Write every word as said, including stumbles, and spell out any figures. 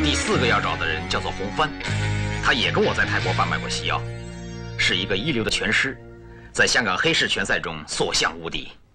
第四个要找的人叫做洪帆，他也跟我在泰国贩卖过西药，是一个一流的拳师，在香港黑市拳赛中所向无敌。